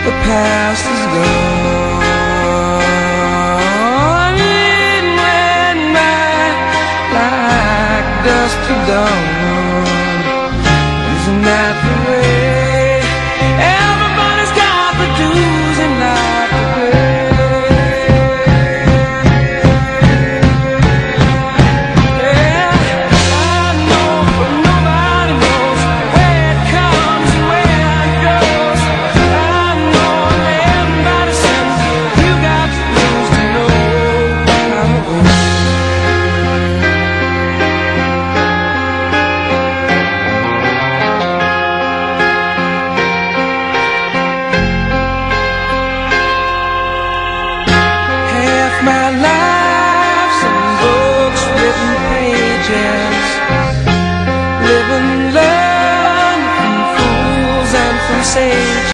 the past is gone. It went by like dust to dawn. Isn't that the way? Everybody's got the dues and not the pay. Yeah, I know, but nobody knows where it comes and where it goes. I know that everybody says you got the rules to know how to win. My life's in books, written pages, live and learn from fools and from sages.